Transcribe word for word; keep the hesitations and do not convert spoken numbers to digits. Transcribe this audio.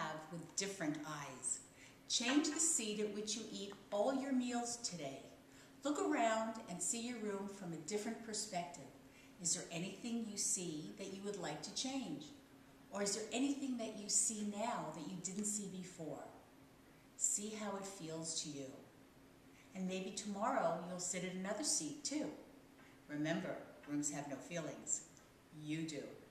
have with different eyes. Change the seat at which you eat all your meals today. Look around and see your room from a different perspective. Is there anything you see that you would like to change? Or is there anything that you see now that you didn't see before? See how it feels to you. And maybe tomorrow you'll sit at another seat too. Remember, rooms have no feelings. You do.